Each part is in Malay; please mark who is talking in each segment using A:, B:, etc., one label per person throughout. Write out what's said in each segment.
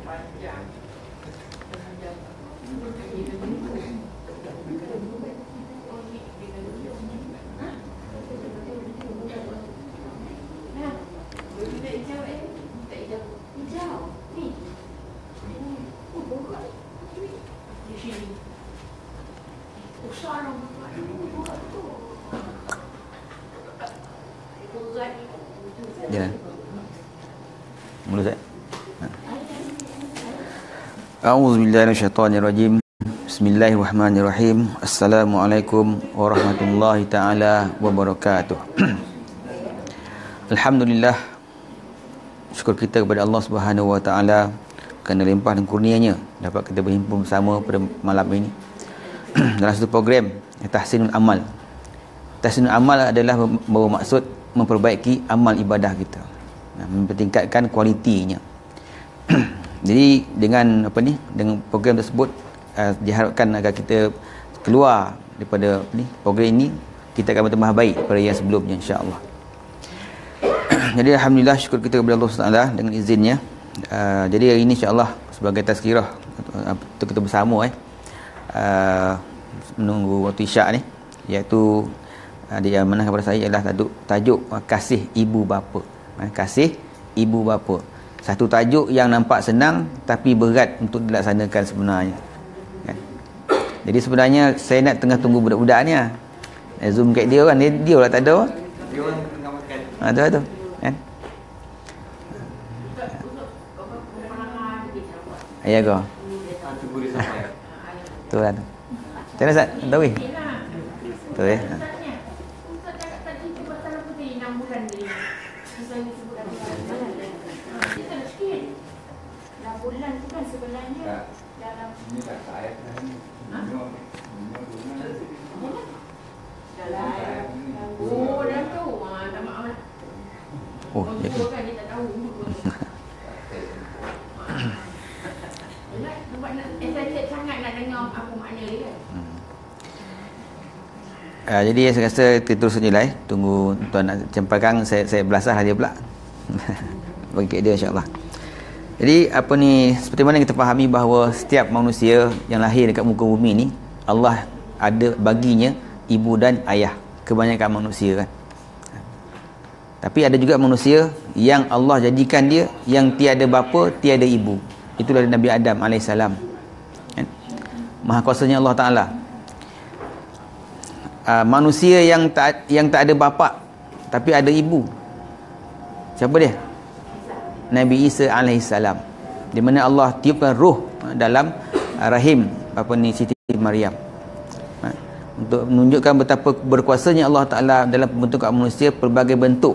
A: Jalan. Mula Ustaz. A'udzubillahi minasyaitonirrajim. Bismillahirrahmanirrahim. Assalamualaikum warahmatullahi taala wabarakatuh. Alhamdulillah, syukur kita kepada Allah Subhanahu wa taala kerana limpah dan kurnianya dapat kita berhimpun bersama pada malam ini dalam satu program Tahsinul Amal. Tahsinul Amal adalah bermaksud memperbaiki amal ibadah kita, mempertingkatkan kualitinya. Jadi dengan dengan program tersebut diharapkan agar kita keluar daripada program ini, kita akan bertambah baik daripada yang sebelumnya, insya-Allah. Jadi alhamdulillah, syukur kita kepada Allah SWT dengan izinnya. Jadi hari ini insya-Allah sebagai tazkirah untuk kita bersama menunggu waktu isyak ni, iaitu dia yang mana kepada saya adalah tajuk kasih ibu bapa. Kasih ibu bapa. Satu tajuk yang nampak senang tapi berat untuk dilaksanakan sebenarnya. Kan? Jadi sebenarnya saya nak tengah tunggu budak-budak ni. Zoom kat dia kan, dia lah tak ada. Dia orang tengah makan. Tu. Kan? Ayah kau. Tu lah tu. Macam mana Ustaz? Tahu weh? Tu ya. Oh, ya ke? Jadi saya rasa kita terus saja lah. Tunggu tuan nak cempalkan, saya belasah dia pula. Bagi kat dia, insya-Allah. Jadi seperti mana kita fahami bahawa setiap manusia yang lahir dekat muka bumi ni, Allah ada baginya ibu dan ayah. Kebanyakan manusia kan. Tapi ada juga manusia yang Allah jadikan dia yang tiada bapa, tiada ibu. Itulah Nabi Adam AS. Kan? Maha kuasanya Allah Ta'ala. Manusia yang tak ada bapa tapi ada ibu. Siapa dia? Nabi Isa AS. Di mana Allah tiupkan roh dalam rahim Siti Maryam. Untuk menunjukkan betapa berkuasanya Allah Ta'ala dalam pembentukan manusia, pelbagai bentuk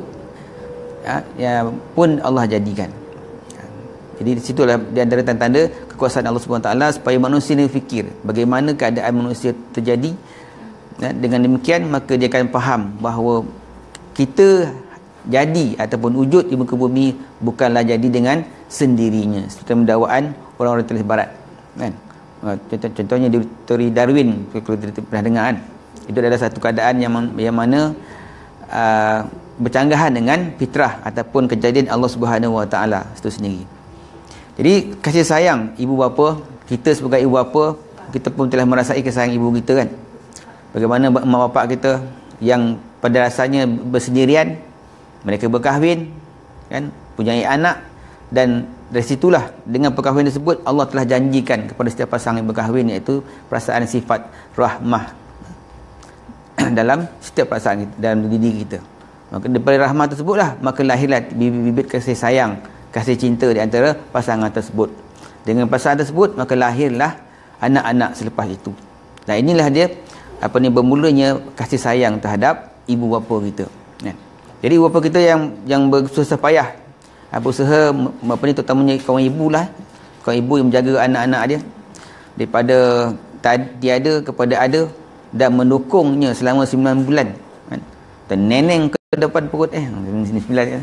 A: pun Allah jadikan. Jadi di situlah di antara tanda-tanda kekuasaan Allah Subhanahu Wa Taala supaya manusia ni fikir bagaimana keadaan manusia terjadi. Dengan demikian maka dia akan faham bahawa kita jadi ataupun wujud di muka bumi bukanlah jadi dengan sendirinya, seperti pendakwaan orang-orang Telis Barat kan. Contohnya di teori Darwin, kalau kita pernah dengar kan, itu adalah satu keadaan yang mana bercanggahan dengan fitrah ataupun kejadian Allah Subhanahu Wa Taala itu sendiri. Jadi kasih sayang ibu bapa, kita sebagai ibu bapa, kita pun telah merasai kasih sayang ibu kita kan. Bagaimana mak bapak kita yang pada dasarnya bersendirian, mereka berkahwin kan, punyai anak, dan dari situlah dengan perkahwinan tersebut Allah telah janjikan kepada setiap pasangan yang berkahwin, iaitu perasaan sifat rahmah dalam setiap perasaan kita, dalam diri kita. Maka daripada rahmah tersebutlah maka lahirlah bibit kasih sayang, kasih cinta di antara pasangan tersebut. Dengan pasangan tersebut maka lahirlah anak-anak selepas itu. Dan inilah dia bermulanya kasih sayang terhadap ibu bapa kita. Jadi ibu bapa kita yang bersusah payah berusaha terutamanya kawan ibu lah, kawan ibu yang menjaga anak-anak dia daripada tiada kepada ada dan mendukungnya selama 9 bulan kan? Dan neneng ke depan perut 9 kan?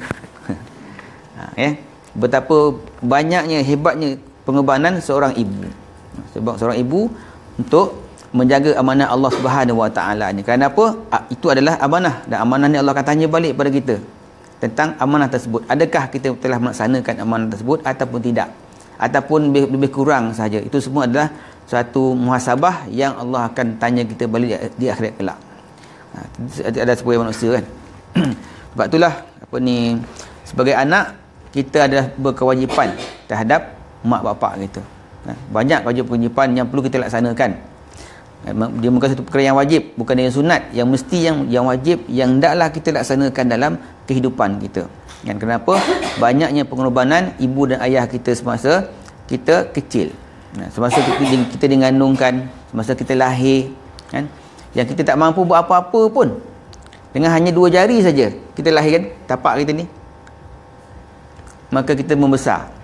A: Betapa banyaknya, hebatnya pengorbanan seorang ibu. Sebab seorang ibu untuk menjaga amanah Allah Subhanahu Wa Taala ni. Kerana apa? Itu adalah amanah, dan amanah ni Allah akan tanya balik pada kita tentang amanah tersebut. Adakah kita telah melaksanakan amanah tersebut ataupun tidak? ataupun lebih kurang saja. Itu semua adalah suatu muhasabah yang Allah akan tanya kita balik di akhirat kelak. Ada sebagai manusia kan. Sebab itulah sebagai anak kita adalah berkewajipan terhadap mak bapak kita. Banyak kewajipan yang perlu kita laksanakan. Dia bukan satu perkara yang wajib, bukan yang sunat, yang mesti yang wajib, yang hendaklah kita laksanakan dalam kehidupan kita. Kan kenapa? Banyaknya pengorbanan ibu dan ayah kita semasa kita kecil. Semasa kita digandungkan, semasa kita lahir, kan? Yang kita tak mampu buat apa-apa pun. Dengan hanya 2 jari saja kita lahir kan, tapak kita ni. Maka kita membesar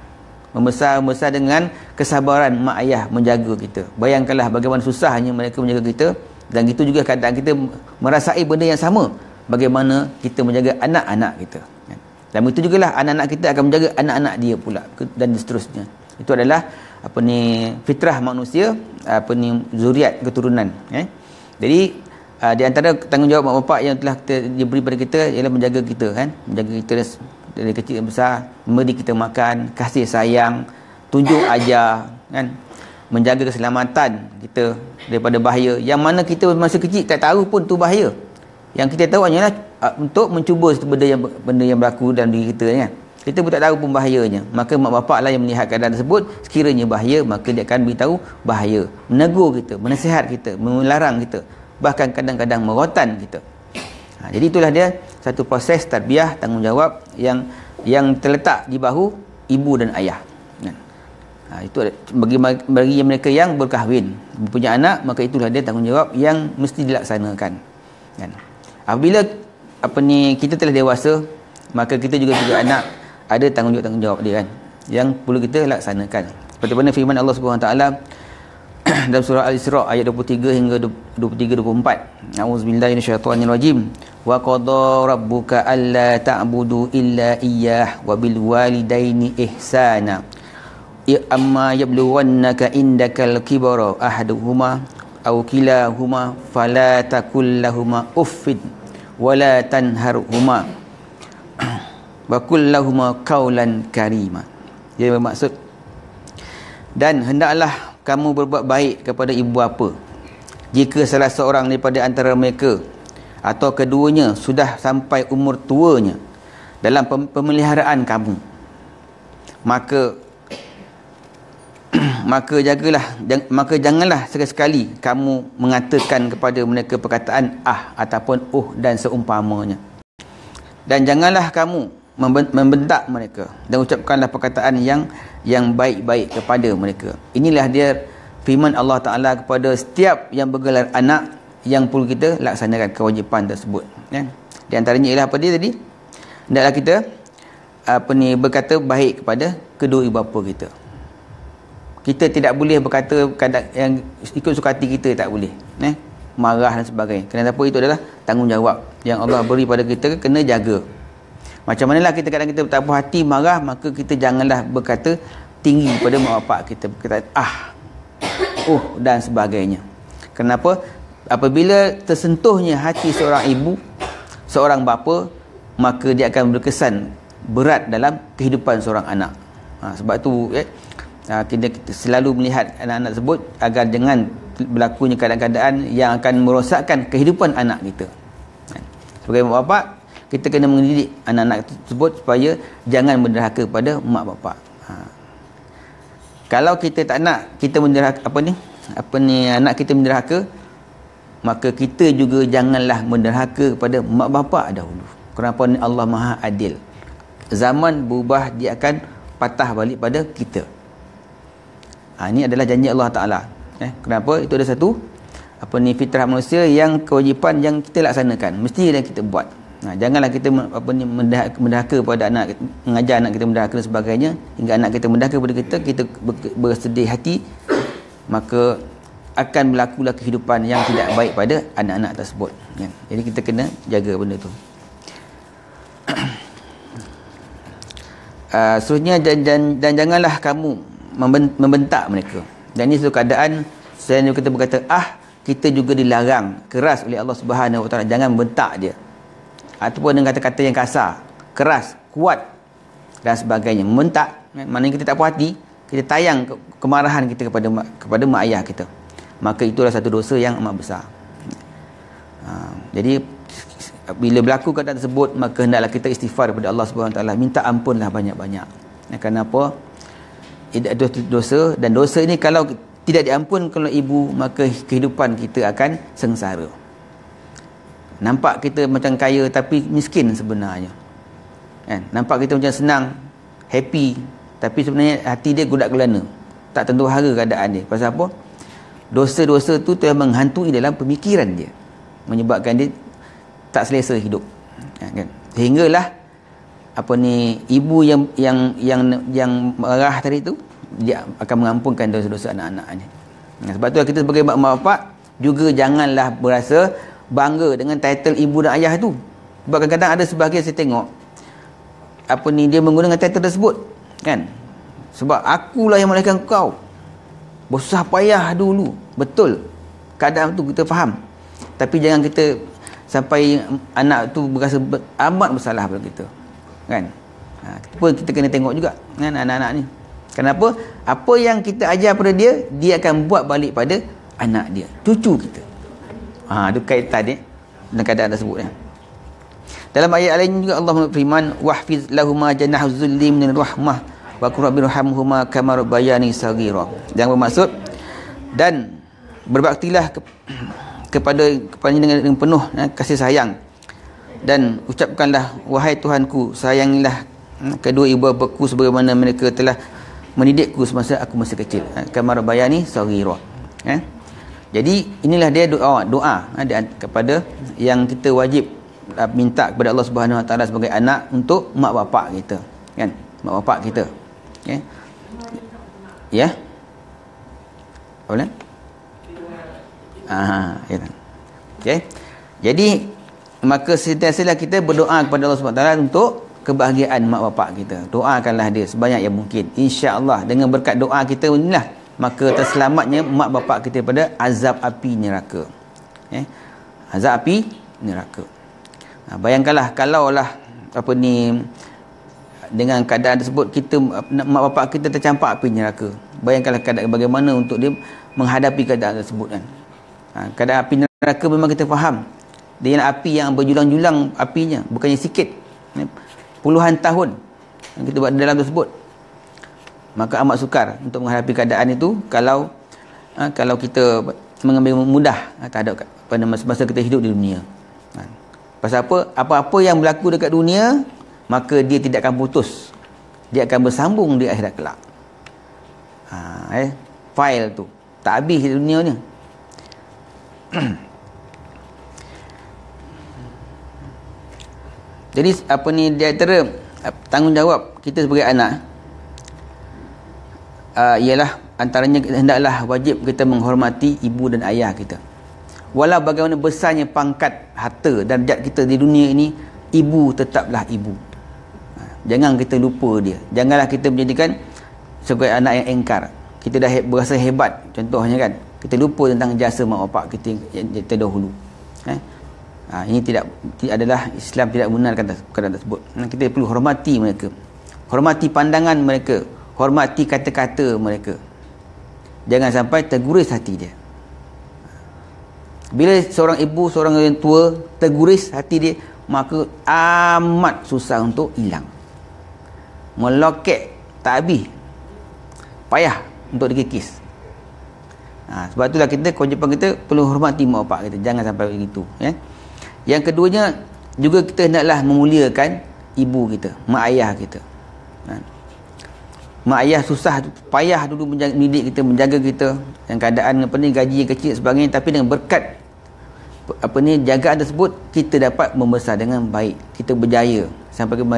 A: dengan kesabaran mak ayah menjaga kita. Bayangkanlah bagaimana susahnya mereka menjaga kita, dan itu juga keadaan kita merasai benda yang sama bagaimana kita menjaga anak-anak kita. Dan itu jugalah anak-anak kita akan menjaga anak-anak dia pula, dan seterusnya. Itu adalah fitrah manusia, zuriat keturunan. Jadi di antara tanggungjawab mak bapak yang telah diberi pada kita ialah menjaga kita, kan, menjaga kita dari kecil dan besar, memberi kita makan, kasih sayang, tunjuk ajar, kan, menjaga keselamatan kita daripada bahaya yang mana kita masa kecil tak tahu pun tu bahaya. Yang kita tahu hanyalah untuk mencuba benda yang berlaku dalam diri kita, kan. Kita pun tak tahu pun bahayanya. Maka mak bapak lah yang melihat keadaan tersebut, sekiranya bahaya maka dia akan beritahu bahaya, menegur kita, menasihat kita, melarang kita, bahkan kadang-kadang merotan kita. Jadi itulah dia satu proses tarbiyah, tanggungjawab yang terletak di bahu ibu dan ayah. Itu bagi mereka yang berkahwin, mempunyai anak, maka itulah dia tanggungjawab yang mesti dilaksanakan. Apabila kita telah dewasa, maka kita juga sebagai anak ada tanggungjawab dia, kan, yang perlu kita laksanakan. Seperti mana firman Allah Subhanahu Wa Taala dalam surah Al-Isra ayat 23 hingga 23-24. A'udzubillahi minasyaitonirrajim. Wa qada rabbuka alla ta'budu illa iyyah wa bil walidaini ihsana. Amma yablughannaka indakal kibara ahaduhuma aw kilahuma fala takul lahumā uffin wa la tanharhumā wa qul lahumā qawlan karīmā. Ia bermaksud, dan hendaklah kamu berbuat baik kepada ibu bapa jika salah seorang daripada antara mereka atau keduanya sudah sampai umur tuanya dalam pemeliharaan kamu, maka janganlah sekali-sekali kamu mengatakan kepada mereka perkataan ataupun dan seumpamanya, dan janganlah kamu membentak mereka, dan ucapkanlah perkataan yang baik-baik kepada mereka. Inilah dia firman Allah Ta'ala kepada setiap yang bergelar anak yang perlu kita laksanakan kewajipan tersebut, ya. Di antaranya ialah apa dia tadi? Hendaklah kita berkata baik kepada kedua ibu bapa kita. Kita tidak boleh berkata yang ikut suka hati kita, tak boleh, marah dan sebagainya. Kenapa? Itu adalah tanggungjawab yang Allah beri pada kita, kena jaga. Macam manalah kita kadang kita tak puas hati, marah, maka kita janganlah berkata tinggi pada mak bapak kita, berkata dan sebagainya. Kenapa? Apabila tersentuhnya hati seorang ibu, seorang bapa, maka dia akan berkesan berat dalam kehidupan seorang anak. Sebab tu kita selalu melihat anak-anak tersebut agar jangan berlakunya keadaan-keadaan yang akan merosakkan kehidupan anak kita. Sebagai mak bapak, kita kena mendidik anak-anak tersebut supaya jangan menderhaka pada mak bapak. Kalau kita tak nak kita menderhaka anak kita menderhaka, maka kita juga janganlah menderhaka kepada mak bapak dahulu. Kenapa? Allah Maha Adil. Zaman berubah, dia akan patah balik pada kita. Ini adalah janji Allah Ta'ala. Kenapa? Itu ada satu fitrah manusia yang kewajipan yang kita laksanakan, mesti yang kita buat. Janganlah kita mendahaka pada anak, mengajar anak kita mendahaka dan sebagainya, hingga anak kita mendahaka pada kita bersedih hati, maka akan berlakulah kehidupan yang tidak baik pada anak-anak tersebut. Jadi kita kena jaga benda tu. Seterusnya, dan janganlah kamu membentak mereka. Dan ini satu keadaan selain kita berkata kita juga dilarang keras oleh Allah Subhanahu Wa Taala, jangan membentak dia ataupun dengan kata-kata yang kasar, keras, kuat dan sebagainya. Membentak maknanya kita tak puas hati, kita tayang kemarahan kita kepada mak ayah kita, maka itulah satu dosa yang amat besar. Jadi bila berlaku keadaan tersebut, maka hendaklah kita istighfar kepada Allah Subhanahu Wa Taala, minta ampunlah banyak-banyak. Kenapa? Dosa, dan dosa ini kalau tidak diampunkan oleh ibu, maka kehidupan kita akan sengsara. Nampak kita macam kaya tapi miskin sebenarnya, kan? Nampak kita macam senang, happy, tapi sebenarnya hati dia godak gelana, tak tentu hara keadaan dia. Pasal apa? Dosa-dosa tu telah menghantui dalam pemikiran dia, menyebabkan dia tak selesa hidup, kan? Sehinggalah ibu yang marah tadi tu, dia akan mengampunkan dosa-dosa anak-anaknya. Sebab tu kita sebagai mak bapak juga janganlah berasa bangga dengan title ibu dan ayah tu. Sebab kadang-kadang ada sebahagian saya tengok dia menggunakan title tersebut, kan? Sebab akulah yang melahirkan kau, bersusah payah dulu. Betul, keadaan tu kita faham, tapi jangan kita sampai anak tu berasa amat bersalah pada kita, kan? Kita kena tengok juga, kan, anak-anak ni. Kenapa? Apa yang kita ajar pada dia, dia akan buat balik pada anak dia, cucu kita. Ada kaitan dia dengan keadaan tersebut, ya. Dalam ayat lain juga Allah berfirman, wahfiz lahuma janahuz zulli minir rahmah wa qur rabbirhamhuma kama rabbayani saghira. Yang bermaksud, dan berbaktilah kepada dengan penuh kasih sayang, dan ucapkanlah, wahai Tuhanku, sayangilah kedua ibu bapaku sebagaimana mereka telah mendidikku semasa aku masih kecil, kama rabbayani saghira. Jadi inilah dia doa kepada yang kita wajib minta kepada Allah Subhanahu Wa Taala sebagai anak untuk mak bapak kita, kan? Mak bapak kita, okay? Ya, boleh? Ya. Okay. Jadi maka sentiasalah kita berdoa kepada Allah Subhanahu Wa Taala untuk kebahagiaan mak bapak kita. Doakanlah dia sebanyak yang mungkin. Insya-Allah dengan berkat doa kita inilah maka terselamatnya mak bapak kita daripada azab api neraka. Azab api neraka. Bayangkanlah kalaulah dengan keadaan tersebut kita, mak bapak kita tercampak api neraka. Bayangkanlah keadaan bagaimana untuk dia menghadapi keadaan tersebut, kan? Keadaan api neraka memang kita faham. Dia api yang berjulang-julang apinya, bukannya sikit. Puluhan tahun kita buat dalam tersebut. Maka amat sukar untuk menghadapi keadaan itu kalau kita mengambil mudah terhadap pada masa kita hidup di dunia. Pasal apa-apa yang berlaku dekat dunia, maka dia tidak akan putus, dia akan bersambung di akhirat kelak. File tu tak habis di dunia ni. Jadi di antara tanggungjawab kita sebagai anak ialah antaranya hendaklah wajib kita menghormati ibu dan ayah kita. Walau bagaimana besarnya pangkat, harta dan darjat kita di dunia ini, ibu tetaplah ibu. Jangan kita lupa dia. Janganlah kita menjadikan sebagai anak yang engkar. Kita dah berasa hebat, contohnya, kan, kita lupa tentang jasa mak bapak kita yang terdahulu. Ini tidak adalah, Islam tidak benarkan keadaan tersebut. Kita perlu hormati mereka, hormati pandangan mereka, hormati kata-kata mereka. Jangan sampai terguris hati dia. Bila seorang ibu, seorang orang tua terguris hati dia, maka amat susah untuk hilang. Meloket tak habis, payah untuk dikikis. Sebab itulah kita, kewajipan kita perlu hormati mak bapak kita. Jangan sampai begitu, ya. Yang keduanya juga kita hendaklah memuliakan ibu kita, mak ayah kita. Mak ayah susah payah dulu mendidik kita, menjaga kita, yang keadaan gaji yang kecil sebagainya, tapi dengan berkat jagaan tersebut kita dapat membesar dengan baik, kita berjaya sampai ke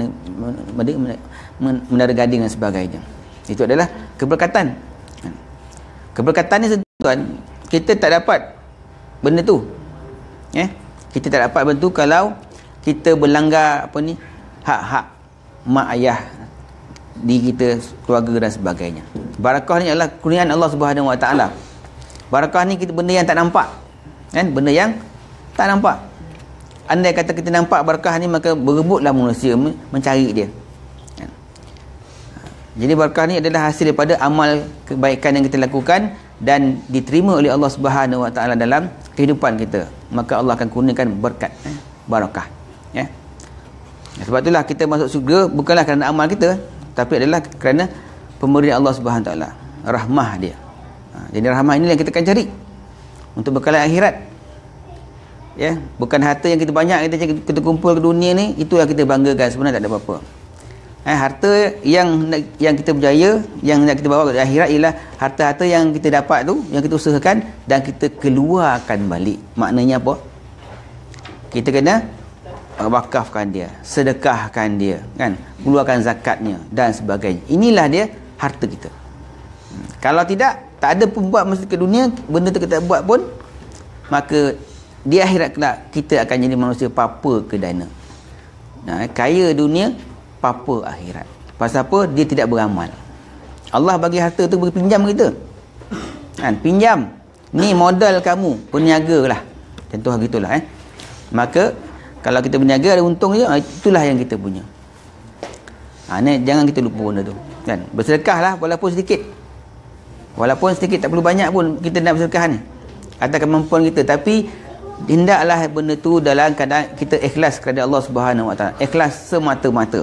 A: menara gading dan sebagainya. Itu adalah keberkatan. Keberkatan ni, tuan, kita tak dapat benda tu, kita tak dapat benda tu kalau kita berlanggar hak-hak mak ayah di kita, keluarga dan sebagainya. Barakah ni adalah kurniaan Allah Subhanahu Wa Taala. Barakah ni benda yang tak nampak, kan? Benda yang tak nampak. Andai kata kita nampak barakah ni, maka berebutlah manusia mencari dia, kan? Jadi barakah ni adalah hasil daripada amal kebaikan yang kita lakukan dan diterima oleh Allah Subhanahu Wa Taala dalam kehidupan kita. Maka Allah akan kurniakan berkat, barakah. Ya. Sebab itulah kita masuk syurga bukanlah kerana amal kita, tapi adalah kerana pemberian Allah Subhanahu Wa Taala, rahmah dia. Jadi rahmah ini yang kita akan cari untuk bekalan akhirat. Ya, bukan harta yang kita banyak kita kumpul ke dunia ni, itulah kita banggakan, sebenarnya tak ada apa-apa. Harta yang kita berjaya, yang nak kita bawa ke akhirat ialah harta-harta yang kita dapat tu, yang kita usahakan dan kita keluarkan balik. Maknanya apa? Kita kena wakafkan dia, sedekahkan dia, kan? Keluarkan zakatnya dan sebagainya. Inilah dia harta kita. Kalau tidak, tak ada pun buat masa ke dunia, benda tu kita buat pun, maka di akhirat kelak kita akan jadi manusia papa ke dana. Kaya dunia, papa akhirat. Pasal apa? Dia tidak beramal. Allah bagi harta tu bagi pinjam kita. Kan? Pinjam. Ni modal kamu, berniaga lah. Contoh gitulah. Maka kalau kita berniaga ada untung je, itulah yang kita punya. Ni jangan kita lupa benda tu. Kan? Bersedekah lah walaupun sedikit. Walaupun sedikit, tak perlu banyak pun kita nak bersedekah ni. Atas kemampuan kita. Tapi hendaklah benda tu dalam keadaan kita ikhlas kepada Allah Subhanahu Wa Taala. Ikhlas semata-mata.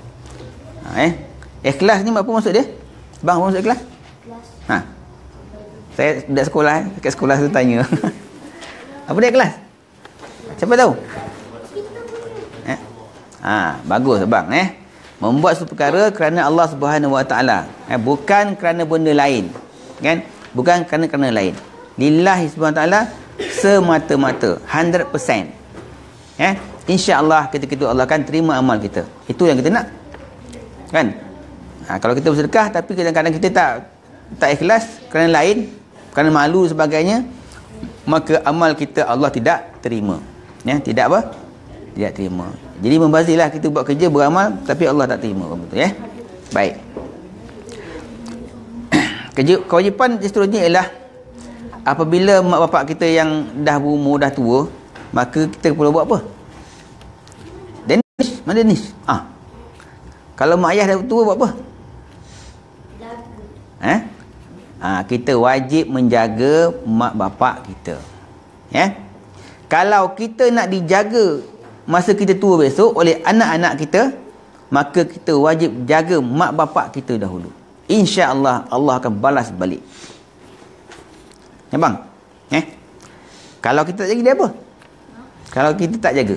A: Ikhlas ni apa maksud dia? Bang, apa maksud ikhlas? Saya budak sekolah, dekat sekolah tu tanya. Apa dia ikhlas? Siapa tahu? Bagus bang. Membuat suatu perkara kerana Allah Subhanahu Wa Taala, bukan kerana benda lain, kan? Bukan kerana lain. Lillahi Subhanahu Wa Taala semata-mata, 100%. Insya-Allah ketika itu Allah akan terima amal kita. Itu yang kita nak. Kan? Kalau kita bersedekah tapi kadang-kadang kita tak ikhlas kerana lain, kerana malu sebagainya, maka amal kita Allah tidak terima. Tidak apa? Tidak terima. Jadi membazirlah, kita buat kerja beramal tapi Allah tak terima, betul ya? Baik. Kewajipan seterusnya ialah apabila mak bapak kita yang dah berumur, dah tua, maka kita perlu buat apa? Danish, mana Danish? Kalau mak ayah dah tua buat apa? Kita wajib menjaga mak bapak kita. Kalau kita nak dijaga masa kita tua besok oleh anak-anak kita, maka kita wajib jaga mak bapak kita dahulu. InsyaAllah Allah akan balas balik. Ya bang? Kalau kita tak jaga, dia apa? Kalau kita tak jaga,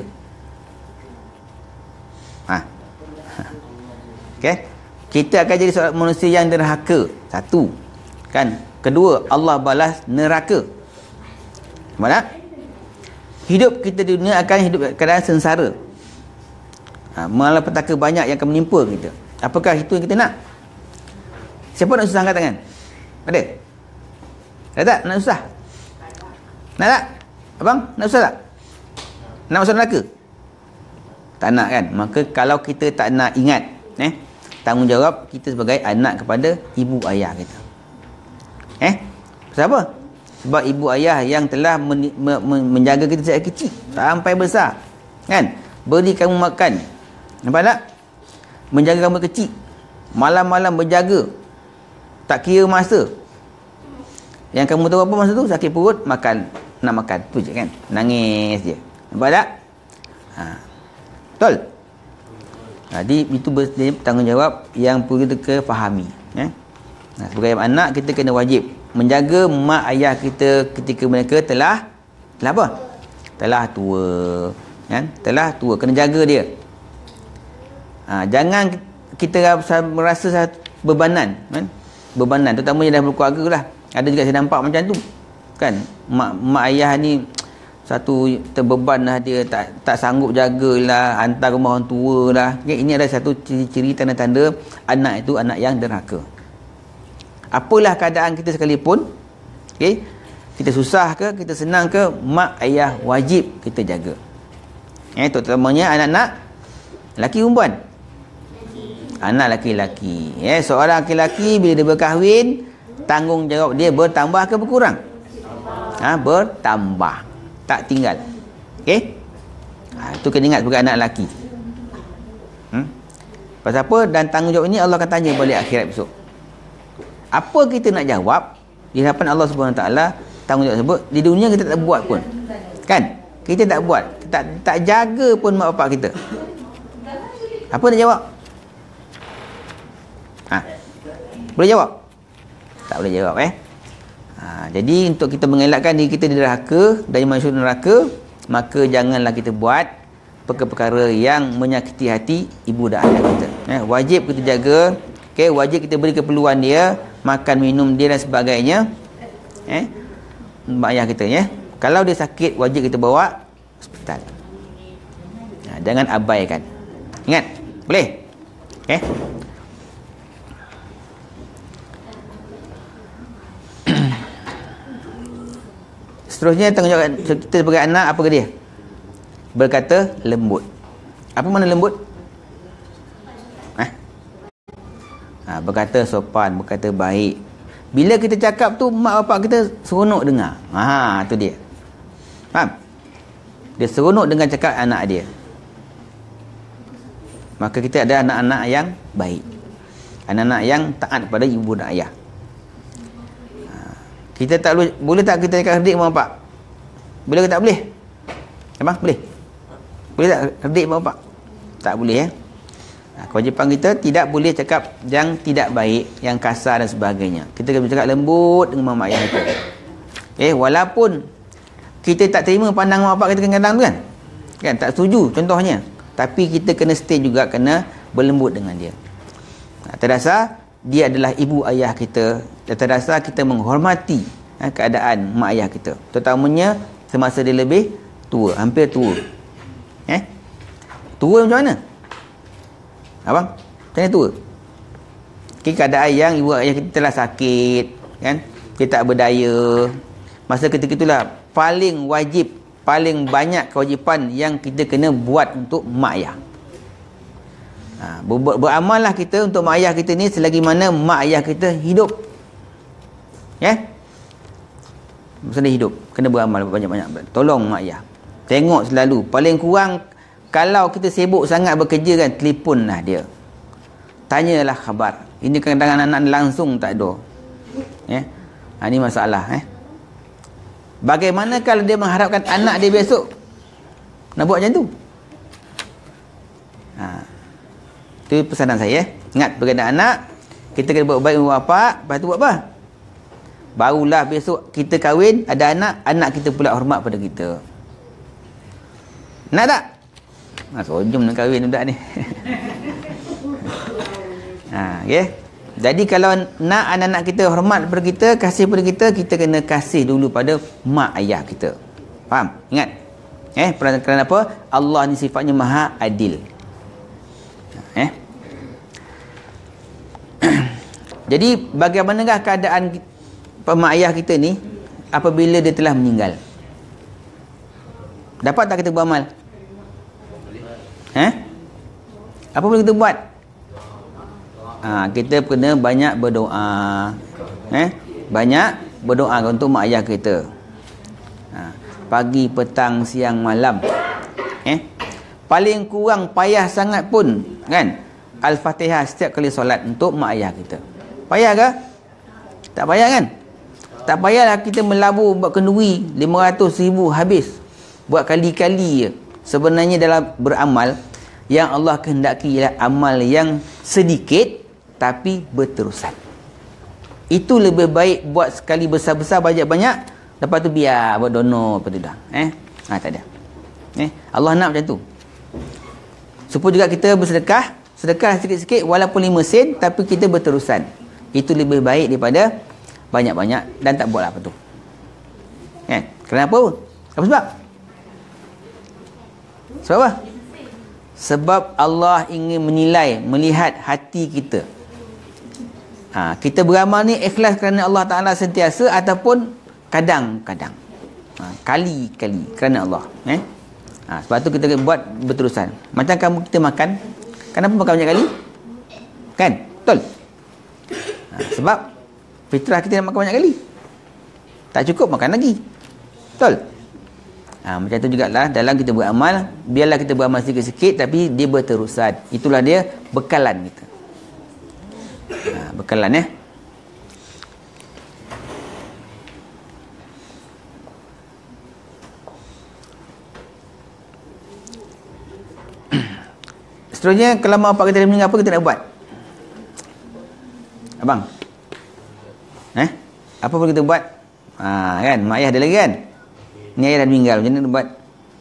A: kita akan jadi seorang manusia yang derhaka. Satu, kan? Kedua, Allah balas neraka. Mana? Hidup kita di dunia akan hidup keadaan sengsara. Malapetaka banyak yang akan menimpa kita. Apakah itu yang kita nak? Siapa nak susah angkat tangan? Ada? Ada tak? Nak susah? Nak tak? Abang, nak susah tak? Nak masuk neraka? Tak nak, kan? Maka kalau kita tak nak ingat, tanggungjawab kita sebagai anak kepada ibu ayah kita. Sebab apa? Sebab ibu ayah yang telah menjaga kita sejak kecil sampai besar, kan? Beri kamu makan, nampak tak? Menjaga kamu kecil, malam-malam berjaga, tak kira masa. Yang kamu tahu apa masa tu? Sakit perut, makan, nak makan, tu je, kan? Nangis je, nampak tak? Betul? Jadi itu tanggungjawab yang perlu kita fahami. Sebagai anak, kita kena wajib menjaga mak ayah kita ketika mereka telah apa? Telah tua, kan? Telah tua, kena jaga dia. Jangan kita merasa satu bebanan, kan? Bebanan, terutamanya dah berkeluarga lah. Ada juga saya nampak macam tu, kan? Mak ayah ni satu terbeban lah, dia tak sanggup jagalah, hantar rumah orang tua lah. Okay? Ini adalah satu ciri-ciri tanda-tanda anak itu anak yang derhaka. Apalah keadaan kita sekalipun, okay, kita susah ke, kita senang ke, mak ayah wajib kita jaga. Terutamanya anak-anak lelaki perempuan. Anak lelaki-lelaki. Seorang lelaki bila dia berkahwin, tanggungjawab dia bertambah ke berkurang? Bertambah, tak tinggal. Itu kena ingat sebagai anak lelaki. Pasal apa? Dan tanggungjawab ini Allah akan tanya balik akhirat besok. Apa kita nak jawab di hadapan Allah Subhanahu Taala, tanggungjawab tersebut di dunia kita tak buat pun. Kan? Kita tak buat, tak jaga pun mak bapak kita. Apa nak jawab? Boleh jawab? Tak boleh jawab jadi untuk kita mengelakkan diri kita di neraka, dari masuk neraka, maka janganlah kita buat perkara-perkara yang menyakiti hati ibu dan ayah kita. Wajib kita jaga, wajib kita beri keperluan dia, makan minum dia dan sebagainya. Mak ayah kita Kalau dia sakit, wajib kita bawa hospital. Jangan abaikan. Ingat, boleh? Seterusnya, tanggungjawab kita sebagai anak, apa ke dia? Berkata lembut. Apa makna lembut? Berkata sopan, berkata baik. Bila kita cakap tu, mak bapak kita seronok dengar. Tu dia. Faham? Dia seronok dengan cakap anak dia. Maka kita ada anak-anak yang baik, anak-anak yang taat kepada ibu dan ayah. Kita tak boleh tak kita cakap herdik mak bapak? Boleh ke tak boleh? Boleh? Boleh tak herdik mak bapak? Tak boleh kewajipan kita tidak boleh cakap yang tidak baik, yang kasar dan sebagainya. Kita kena cakap lembut dengan mak ayah kita. Walaupun kita tak terima pandang mak bapak kita kadang-kadang tu kan tak setuju contohnya, tapi kita kena stay juga, kena berlembut dengan dia. Terdasar dia adalah ibu ayah kita, terdasar kita menghormati keadaan mak ayah kita, terutamanya semasa dia lebih tua, hampir tua. Tua macam mana? Abang, macam mana tua? Keadaan yang ibu ayah kita telah sakit, kan? Kita tak berdaya. Masa ketika itulah paling wajib, paling banyak kewajipan yang kita kena buat untuk mak ayah. Beramallah kita untuk mak ayah kita ni selagi mana mak ayah kita hidup. Masa dia hidup, kena beramal banyak-banyak. Tolong mak ayah. Tengok selalu. Paling kurang, kalau kita sibuk sangat bekerja kan, telefonlah dia. Tanyalah khabar. Ini kadang-kadang anak-anak langsung tak ada. Ini masalah. Bagaimana kalau dia mengharapkan anak dia besok nak buat macam tu? Itu pesanan saya. Ingat, berkaitan anak, kita kena buat baik dengan bapak. Lepas tu buat apa? Barulah besok kita kahwin, ada anak, anak kita pula hormat pada kita. Nak tak? Sojom nak kahwin budak ni. Jadi kalau nak anak-anak kita hormat pada kita, kasih pada kita, kita kena kasih dulu pada mak ayah kita. Faham? Ingat? Kerana apa? Allah ni sifatnya maha adil. Jadi bagaimanakah keadaan mak ayah kita ni apabila dia telah meninggal? Dapat tak kita beramal? Apa boleh kita buat? Kita kena banyak berdoa. Banyak berdoa untuk mak ayah kita. Pagi, petang, siang, malam. Paling kurang payah sangat pun kan, Al-Fatihah setiap kali solat untuk mak ayah kita. Payah ke? Tak payah kan? Tak payahlah kita melabur buat kenduri 500,000 habis. Buat kali-kali je. Sebenarnya dalam beramal, yang Allah kehendaki ialah amal yang sedikit tapi berterusan. Itu lebih baik buat sekali besar-besar, banyak-banyak, lepas tu biar buat donor, lepas tu dah. Tak ada. Allah nak macam tu. Supaya juga kita bersedekah, sedekah sikit-sikit walaupun 5 sen, tapi kita berterusan. Itu lebih baik daripada banyak-banyak dan tak buat apa tu. Kenapa? Apa sebab? Sebab apa? Sebab Allah ingin menilai, melihat hati kita. Kita beramal ni ikhlas kerana Allah Ta'ala sentiasa ataupun kadang-kadang. Kali-kali kerana Allah. Sebab tu kita buat berterusan. Macam kamu kita makan, kenapa makan banyak kali? Kan? Betul? Sebab fitrah kita nak makan banyak kali. Tak cukup, makan lagi. Betul? Macam tu jugalah dalam kita beramal, biarlah kita beramal sikit-sikit tapi dia berterusan. Itulah dia bekalan kita. Bekalan ya. Seterusnya, kalau mak bapak kita dah meninggal, apa kita nak buat? Abang? Apa pun kita buat? Kan? Mak ayah ada lagi kan? Ni ayah dah meninggal, macam mana nak buat?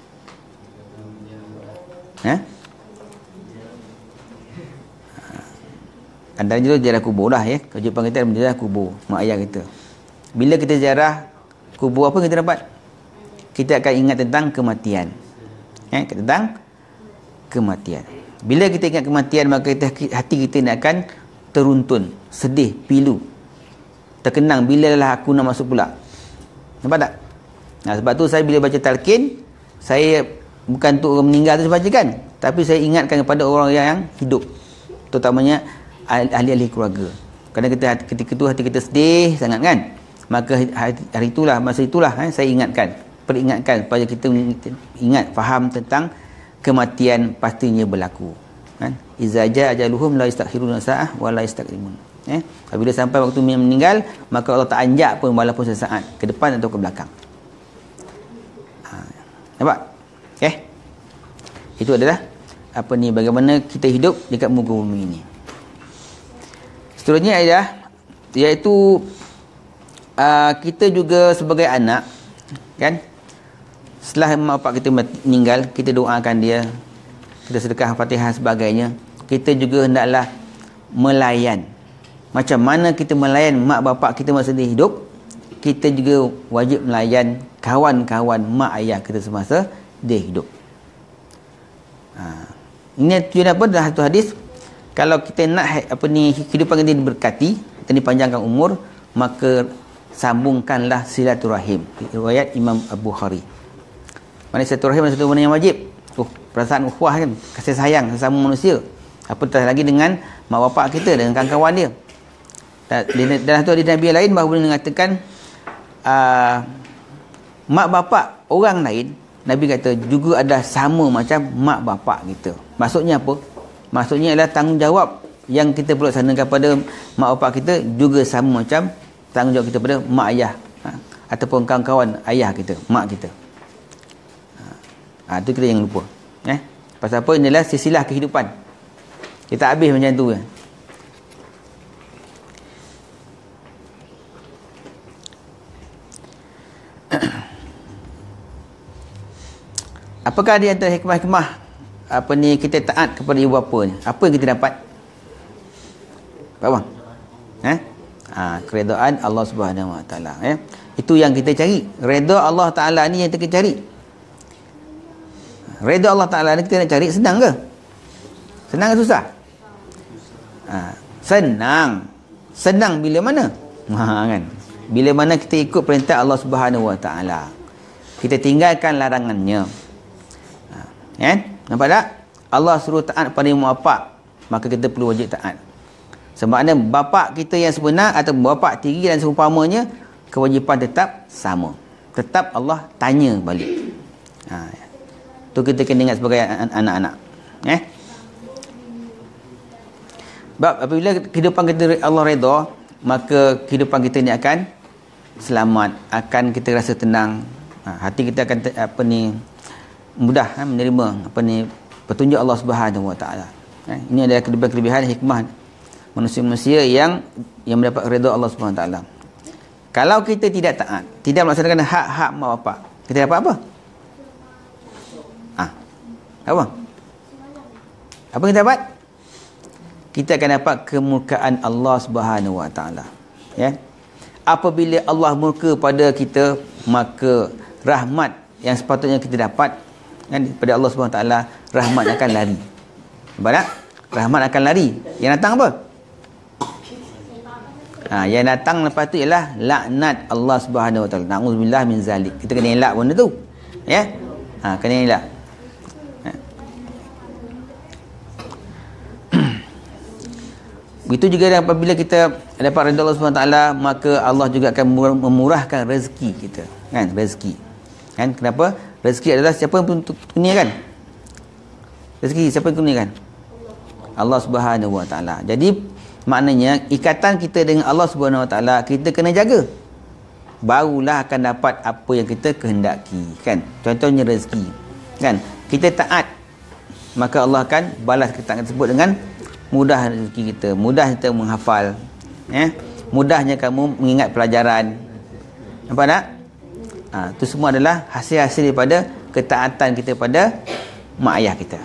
A: Antara tu ziarah kubur lah ya. Kewajipan kita adalah ziarah kubur mak ayah kita. Bila kita ziarah kubur, apa kita dapat? Kita akan ingat tentang kematian. Tentang kematian. Bila kita ingat kematian, maka hati kita ni akan teruntun, sedih, pilu, terkenang, bilalah aku nak masuk pula. Nampak tak? Sebab tu saya bila baca talqin, saya bukan untuk orang meninggal tu saya bacakan, tapi saya ingatkan kepada orang yang hidup, terutamanya ahli-ahli keluarga. Kerana ketika itu hati kita sedih sangat kan, maka hari itulah, masa itulah saya peringatkan supaya kita ingat, faham tentang kematian pastinya berlaku kan. Iza jaa ajaluhum la yastakhiruna sa'ah wa la yastaqdimun. Apabila sampai waktu meninggal, maka Allah tak anjak pun walaupun sesaat ke depan atau ke belakang. Nampak? Itu adalah bagaimana kita hidup dekat muka bumi ini. Seterusnya iaitu kita juga sebagai anak kan, setelah mak bapak kita meninggal, kita doakan dia, kita sedekah Fatihah sebagainya. Kita juga hendaklah melayan. Macam mana kita melayan mak bapak kita masa dia hidup, kita juga wajib melayan kawan-kawan mak ayah kita semasa dia hidup. Ini tujuan apa? Dalam satu hadis, kalau kita nak kehidupan kita diberkati dan dipanjangkan umur, maka sambungkanlah silaturahim. Riwayat Imam Al-Bukhari. Mana silaturahim adalah satu benda yang wajib. Perasaan ukhuwah kan, kasih sayang sesama manusia. Apatah lagi dengan mak bapak kita, dengan kawan-kawan dia. Dalam satu hadis Nabi lain bahawa beliau mengatakan mak bapak orang lain, Nabi kata juga ada sama macam mak bapak kita. Maksudnya apa? Maksudnya adalah tanggungjawab yang kita perlu laksanakan pada mak bapak kita juga sama macam tanggungjawab kita pada mak ayah ataupun kawan-kawan ayah kita, mak kita. Itu kita jangan lupa. Pasal apa? Inilah silsilah kehidupan. Kita habis macam tu kan. Apakah di antara hikmah-hikmah kita taat kepada ibu bapa ni? Apa yang kita dapat? Apa bang? Keredaan Allah Subhanahu Wa Taala. Itu yang kita cari. Redha Allah Taala ni yang kita cari. Redha Allah Taala ni kita nak cari senang ke? Senang ke susah? Senang bila mana? Kan? Bila mana kita ikut perintah Allah Subhanahu Wa Taala. Kita tinggalkan larangannya. Nampak tak? Allah suruh taat pada ibu bapa, maka kita perlu wajib taat. Sebab mana bapa kita yang sebenar atau bapa tiri dan seumpamanya, kewajipan tetap sama. Tetap Allah tanya balik. Tu kita kena ingat sebagai anak-anak. Sebab apabila kehidupan kita Allah redha, maka kehidupan kita ni akan selamat, akan kita rasa tenang. Hati kita akan mudah menerima petunjuk Allah Subhanahu Wa Taala. Ini adalah kelebihan hikmah manusia-manusia yang mendapat redha Allah Subhanahu Wa Taala. Kalau kita tidak taat, tidak melaksanakan hak-hak mak bapak, kita dapat apa? Apa? Apa kita dapat? Kita akan dapat kemurkaan Allah Subhanahu Wa Taala. Apabila Allah murka pada kita, maka rahmat yang sepatutnya kita dapat pada Allah Subhanahu Wa Taala, rahmat akan lari. Nampak tak? Rahmat akan lari. Yang datang apa? Yang datang lepas tu ialah laknat Allah Subhanahu Wa Taala. Na'udzubillah min zalik. Kita kena elak benda tu. Kena elak. Begitu juga apabila kita dapat redha Allah Subhanahu Wa Taala, maka Allah juga akan memurahkan rezeki kita. Rezeki. Kan? Kenapa? Rezeki adalah siapa yang kurniakan? Rezeki siapa yang kurniakan? Allah Subhanahu Wa Taala. Jadi maknanya ikatan kita dengan Allah Subhanahu Wa Taala kita kena jaga. Barulah akan dapat apa yang kita kehendaki, kan? Contohnya rezeki. Kan? Kita taat, maka Allah akan balas ketaatan tersebut dengan mudah rezeki kita, mudah kita menghafal, mudahnya kamu mengingat pelajaran. Nampak tak? Itu semua adalah hasil-hasil daripada ketaatan kita pada mak ayah kita.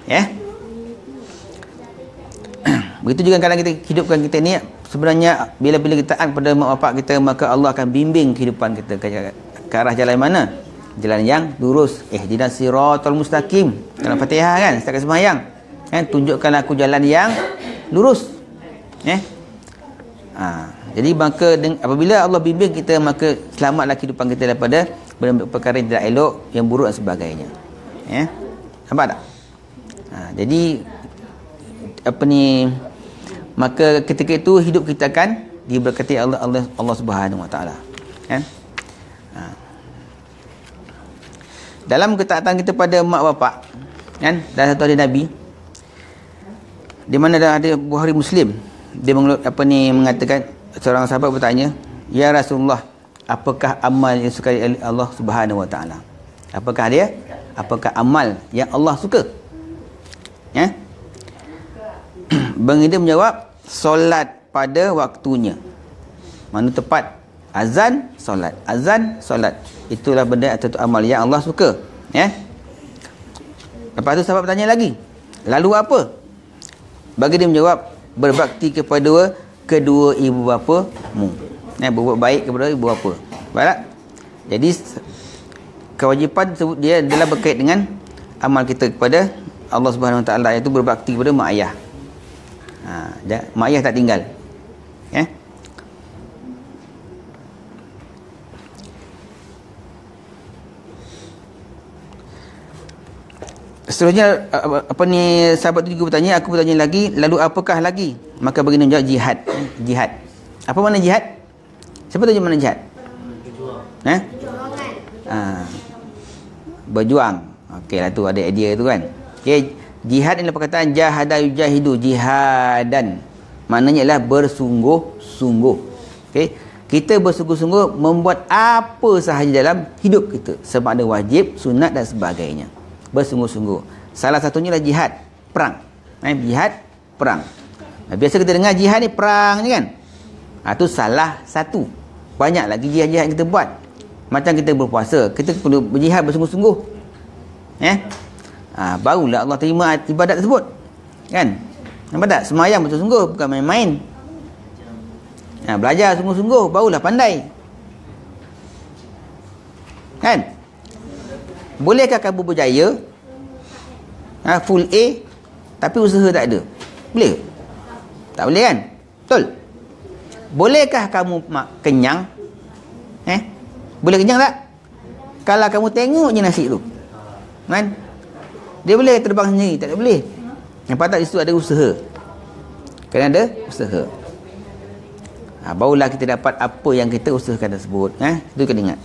A: Begitu juga kadang kita hidupkan kita ni, sebenarnya bila-bila kita taat pada mak bapak kita, maka Allah akan bimbing kehidupan kita ke arah jalan mana? Jalan yang lurus. Ihdinas siratal mustaqim. Dalam Fatihah kan, setakat sembahyang. Kan, tunjukkan aku jalan yang lurus. Jadi maka apabila Allah bimbing kita, maka selamatlah kehidupan kita daripada perkara yang tidak elok, yang buruk dan sebagainya. Nampak tak? Jadi maka ketika itu hidup kita akan diberkati Allah Subhanahu Wa Taala. Kan? Dalam ketaatan kita pada mak bapak, kan? Dan satu hadis Nabi di mana ada Bukhari Muslim, dia mengatakan, seorang sahabat bertanya, "Ya Rasulullah, apakah amal yang suka Allah Subhanahu Wa Taala?" Apakah amal yang Allah suka? Baginda menjawab, solat pada waktunya. Mana tepat? Azan, solat. Azan, solat. Itulah benda atau amal yang Allah suka. Lepas tu sahabat bertanya lagi, lalu apa? Baginda menjawab, berbakti kepada kedua ibu bapamu. Berbuat baik kepada ibu bapa. Baik. Jadi kewajipan tersebut dia adalah berkait dengan amal kita kepada Allah Subhanahu Wa Taala, iaitu berbakti kepada mak ayah. Mak ayah tak tinggal. Seterusnya sahabat itu juga bertanya, aku bertanya lagi, lalu apakah lagi? Maka baginda menjawab, jihad. Jihad. Apa makna jihad? Siapa tahu mana jihad? Berjuang. Okeylah, tu ada idea tu kan. Jihad adalah perkataan jahada yujahidu, jihadan. Maknanya ialah bersungguh-sungguh. Kita bersungguh-sungguh membuat apa sahaja dalam hidup kita, sama ada wajib, sunat dan sebagainya. Bersungguh-sungguh. Salah satunya adalah jihad, perang. Jihad, perang. Biasa kita dengar jihad ni perang ni kan. Itu salah satu. Banyak lagi jihad-jihad yang kita buat. Macam kita berpuasa, kita perlu berjihad bersungguh-sungguh. Barulah Allah terima ibadat tersebut. Kan? Nampak tak? Semayang bersungguh-sungguh, bukan main-main. Belajar sungguh-sungguh, barulah pandai. Kan? Bolehkah kamu berjaya full A tapi usaha tak ada? Boleh? Tak boleh kan? Betul? Bolehkah kamu kenyang? Boleh kenyang tak? Kalau kamu tengok je nasi tu, kan? Dia boleh terbang sendiri? Tak boleh. Yang patut di situ ada usaha. Kena ada usaha. Barulah kita dapat apa yang kita usahakan tersebut. Itu kena ingat.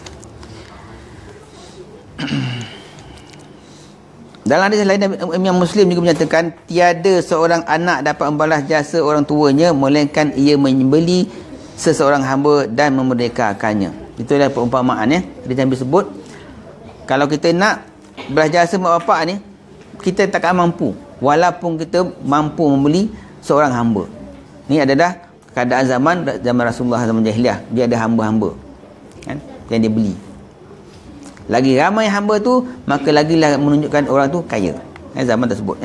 A: Dalam hadis lain, Imam Muslim juga menyatakan, tiada seorang anak dapat membalas jasa orang tuanya melainkan ia menyembeli seseorang hamba dan memerdekakannya. Itu adalah perumpamaan Hadis Nabi sebut, kalau kita nak balas jasa mak bapak ni, kita takkan mampu walaupun kita mampu membeli seorang hamba. Ni adalah keadaan zaman Rasulullah, zaman jahiliah. Dia ada hamba-hamba kan, yang dia beli. Lagi ramai hamba tu, maka lagilah menunjukkan orang tu kaya. Zaman tersebut.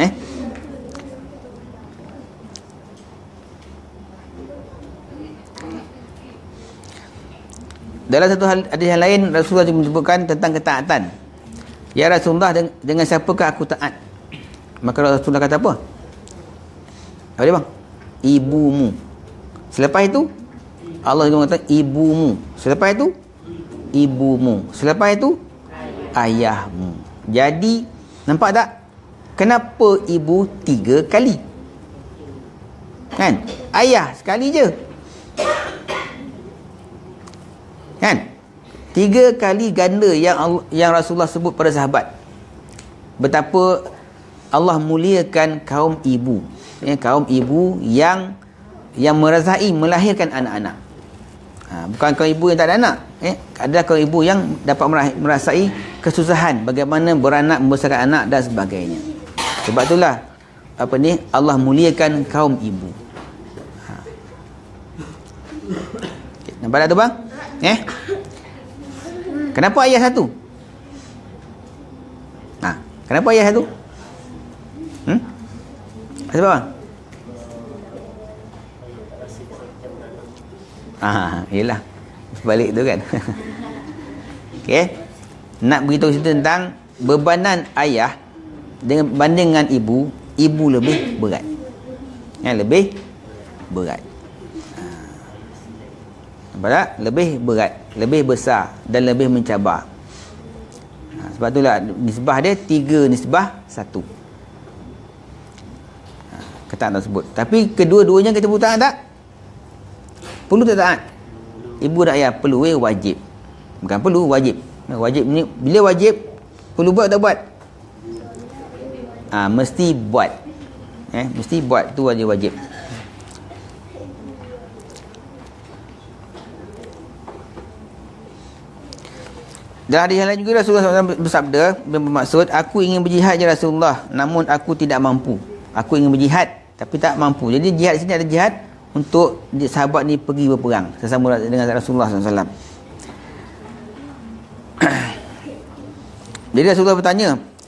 A: Dalam satu hadis yang lain, Rasulullah juga menyebutkan tentang ketaatan. Ya Rasulullah, dengan siapakah aku taat? Maka Rasulullah kata apa? Apa dia bang? Ibumu. Selepas itu, Allah juga mengatakan ibumu. Selepas itu, ibumu. Selepas itu, ayahmu. Jadi nampak tak, kenapa ibu 3 kali? Kan? Ayah sekali je. Kan? 3 kali ganda yang Rasulullah sebut pada sahabat. Betapa Allah muliakan kaum ibu. Kaum ibu yang merasai melahirkan anak-anak. Bukan kaum ibu yang tak ada anak. Adalah kaum ibu yang dapat merasai kesusahan bagaimana beranak, membesarkan anak dan sebagainya. Sebab itulah Allah muliakan kaum ibu. Nampak tak tu bang? Kenapa ayat satu? Kenapa ayat satu? Sebab bang? Yelah, balik tu kan. Okey. Nak beritahu cerita tentang bebanan ayah banding dengan ibu lebih berat. Lebih berat. Nampak tak? Lebih berat, lebih besar dan lebih mencabar. Sebab itulah nisbah dia 3 nisbah 1. Ketaan tersebut. Tapi kedua-duanya kita perlu taat tak? Perlu tak taat? Ibu dan ayah perlu, wajib. Bukan perlu, wajib. Wajib ni, bila wajib, perlu buat tak buat? Mesti buat. Mesti buat, tu wajib. Dan hadis yang lain juga Rasulullah SAW bersabda, bermaksud, aku ingin berjihad ya Rasulullah, namun aku tidak mampu. Aku ingin berjihad tapi tak mampu. Jadi jihad sini ada jihad untuk sahabat ni pergi berperang sesama dengan Rasulullah SAW. Jadi Rasulullah bertanya,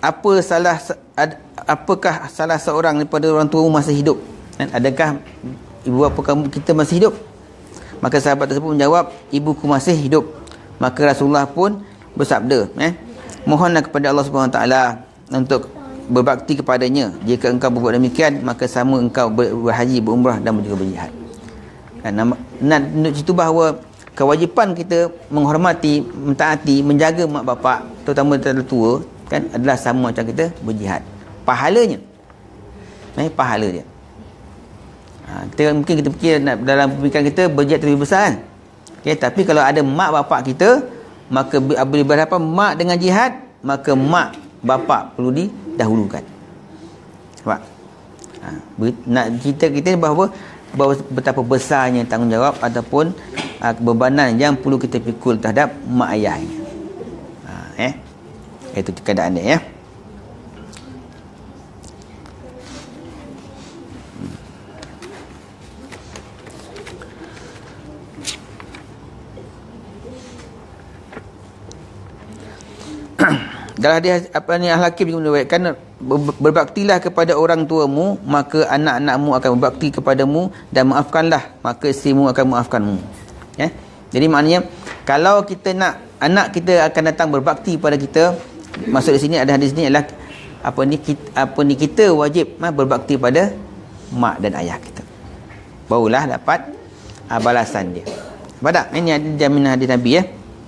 A: apakah salah seorang daripada orang tua masih hidup? Adakah ibu bapa kamu kita masih hidup? Maka sahabat tersebut menjawab, ibuku masih hidup. Maka Rasulullah pun bersabda, mohonlah kepada Allah SWT untuk berbakti kepadanya. Jika engkau berbuat demikian, maka sama engkau berhaji, berumrah dan juga berjihad. Nak itu bahawa kewajipan kita menghormati, mentaati, menjaga mak bapak, terutama terlalu tua, kan, adalah sama macam kita berjihad. Pahalanya, pahala dia. Mungkin kita fikir dalam pemikiran kita berjihad lebih besar kan? Tapi kalau ada mak bapak kita, maka apabila berhadapan mak dengan jihad, maka mak bapak perlu didahulukan. Sebab nak cerita kita bahawa betapa besarnya tanggungjawab ataupun bebanan yang perlu kita pikul terhadap mak ayah ini. Itu keadaan dia, Dalam hadis Al-Hakim juga meriwayatkan, berbaktilah kepada orang tuamu, maka anak-anakmu akan berbakti kepadamu, dan maafkanlah, maka isterimu akan maafkanmu. Jadi maknanya, kalau kita nak anak kita akan datang berbakti pada kita, maksud di sini ada hadis ni adalah kita wajib berbakti pada mak dan ayah kita, barulah dapat balasan dia. Nampak tak? Ini ada jaminan hadis Nabi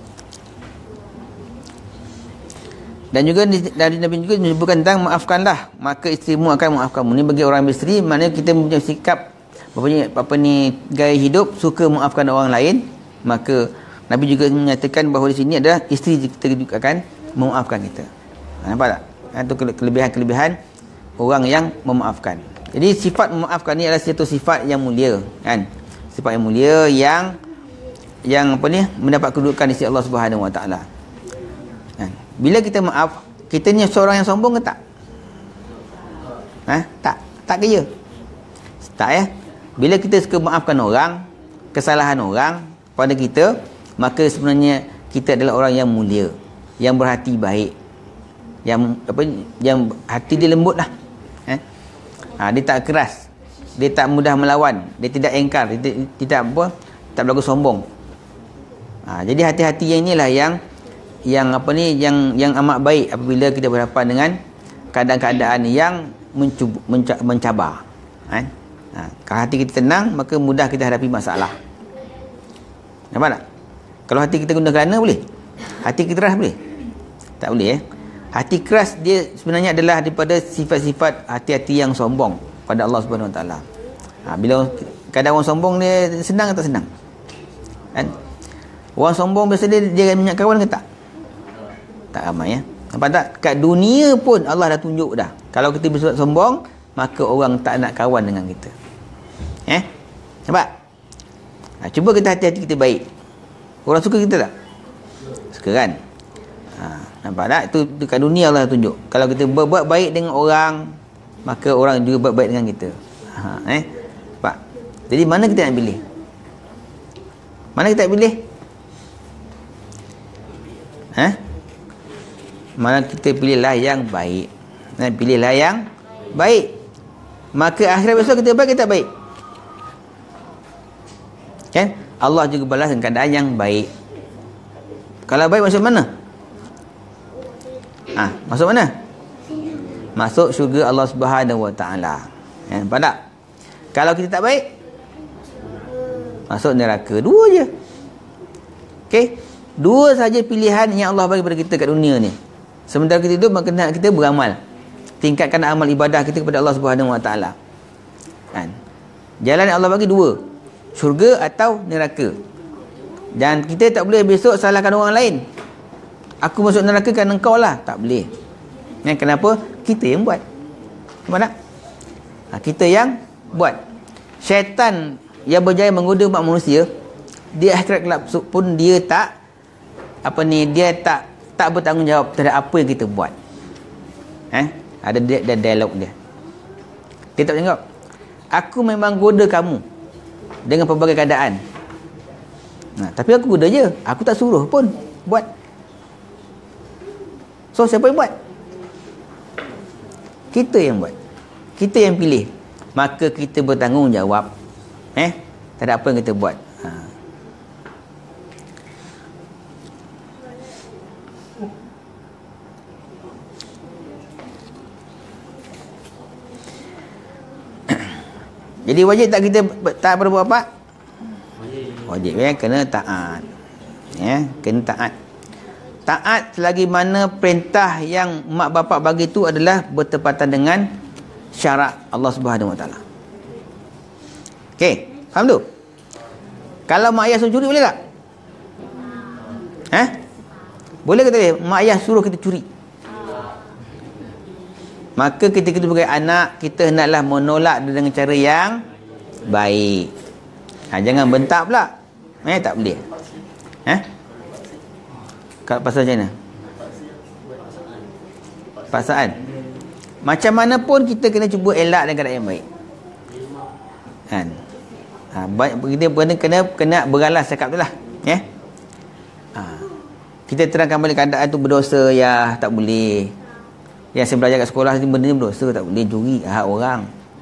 A: Dan juga dari Nabi juga menyebutkan tentang maafkanlah, maka isterimu akan maafkanmu. Ini bagi orang isteri, maknanya kita punya sikap gaya hidup suka maafkan orang lain. Maka Nabi juga menyatakan bahawa di sini adalah isteri kita juga akan memaafkan kita. Nampak tak? Itu kelebihan-kelebihan orang yang memaafkan. Jadi sifat memaafkan ni adalah satu sifat yang mulia, kan? Sifat yang mulia yang mendapat kedudukan di sisi Allah Subhanahu Wa Taala. Bila kita maaf, kita ni seorang yang sombong ke tak? Tak kaya. Tak Bila kita suka maafkan orang, kesalahan orang pada kita, maka sebenarnya kita adalah orang yang mulia, yang berhati baik, yang hati dia lembut lah. Dia tak keras, dia tak mudah melawan, dia tidak engkar, dia tak berlaku sombong. Jadi hati-hati yang inilah yang amat baik apabila kita berhadapan dengan keadaan-keadaan yang mencabar. Kalau hati kita tenang, maka mudah kita hadapi masalah. Nampak tak? Kalau hati kita guna kerana boleh? Hati kita keras boleh? Tak boleh. Hati keras dia sebenarnya adalah daripada sifat-sifat hati-hati yang sombong pada Allah Subhanahu Wa Taala. Bila kadang orang sombong, dia senang atau tak senang? Kan? Orang sombong biasa dia banyak kawan ke tak? Tak ramai ya. Nampak tak? Kat dunia pun Allah dah tunjuk dah. Kalau kita bersifat sombong, maka orang tak nak kawan dengan kita. Nampak? Cuba kita hati-hati kita baik. Orang suka kita tak? Suka kan? Nampak tak? Itu kat dunia Allah dah tunjuk. Kalau kita berbuat baik dengan orang, maka orang juga buat baik dengan kita. Nampak? Jadi mana kita nak pilih? Mana kita nak pilih? Mana kita pilihlah yang baik. Pilihlah yang baik. Maka akhirat besok kita baik, kita baik. Kan? Allah juga balas dengan keadaan yang baik. Kalau baik masuk mana? Masuk mana? Masuk syurga Allah Subhanahu Wa Taala. Nampak tak? Kalau kita tak baik, masuk neraka. Dua je. Okey? Dua saja pilihan yang Allah bagi kepada kita kat dunia ni. Sementara kita hidup, maka kita beramal. Tingkatkan amal ibadah kita kepada Allah Subhanahu Wa Taala. Kan? Jalan yang Allah bagi dua. Syurga atau neraka. Dan kita tak boleh besok salahkan orang lain. Aku masuk neraka kerana engkau lah. Tak boleh. Kenapa? Kita yang buat. Nampak tak? Kita yang buat. Syaitan yang berjaya menggoda umat manusia, di akhirat kelak pun dia tak dia tak bertanggungjawab terhadap apa yang kita buat. Ada dialog dia. Dia tak bertanggungjawab. Aku memang goda kamu dengan pelbagai keadaan. Tapi aku goda je. Aku tak suruh pun buat. So siapa yang buat? Kita yang buat. Kita yang pilih. Maka kita bertanggungjawab terhadap apa yang kita buat. Jadi wajib tak kita taat berbuat apa? Wajib kena taat. Kena taat. Taat selagi mana perintah yang mak bapak bagi tu adalah bertepatan dengan syarak Allah Subhanahu Wa Taala. Okey, faham tu? Kalau mak ayah suruh curi boleh tak? Boleh ke tak boleh? Mak ayah suruh kita curi. Maka kita sebagai anak, kita hendaklah menolak dengan cara yang baik. Jangan bentak pula. Tak boleh. Kat pasal macam mana? Paksaan. Macam mana pun kita kena cuba elak dengan keadaan yang baik. Kan? Kita kena beralas cakap tu lah. Kita terangkan balik keadaan tu berdosa, ya tak boleh. Yang saya belajar kat sekolah ni benda ni berdosa, tak boleh curi hak orang.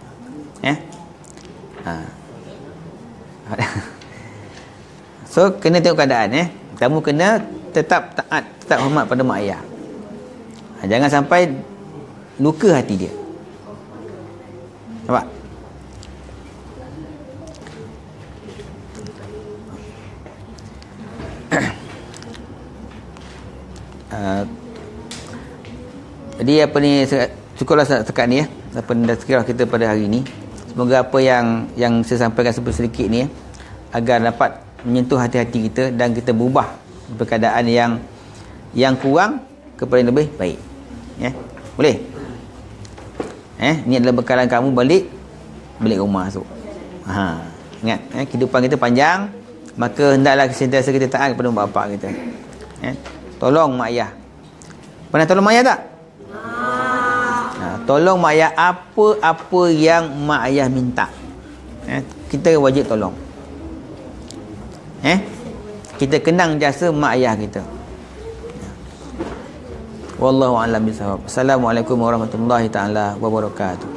A: So kena tengok keadaan. Kamu kena tetap taat, tetap hormat pada mak ayah. Jangan sampai luka hati dia. Nampak? Jadi apa ni, cukuplah sekat ni apa tazkirah kita pada hari ni. Semoga apa yang saya sampaikan sedikit ni agar dapat menyentuh hati-hati kita dan kita berubah keadaan yang kurang kepada yang lebih baik. Boleh? Ni adalah bekalan kamu balik rumah tu. Ingat, kehidupan kita panjang, maka hendaklah sentiasa kita taat kepada mak bapak kita. Tolong mak ayah. Pernah tolong mak ayah tak? Tolong mak ayah apa-apa yang mak ayah minta. Kita wajib tolong. Kita kenang jasa mak ayah kita. Wallahu a'lam bishawab. Assalamualaikum warahmatullahi taala wabarakatuh.